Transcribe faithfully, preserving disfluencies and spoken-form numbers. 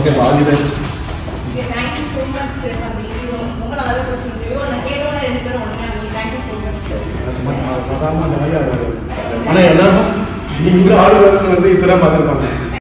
Okay all the best. Okay thank you so much for the interview. ரொம்ப நல்லா போச்சு interview. நான் கேட்டோட ரெண்டு பேரும் உடனே நீ thank you so much. சும்மா சாதாரணமாக ஜாலியாக ஆனால் எல்லாரும் நீங்களும் ஆடு வந்து இப்போ தான் பார்த்துருப்பாங்க.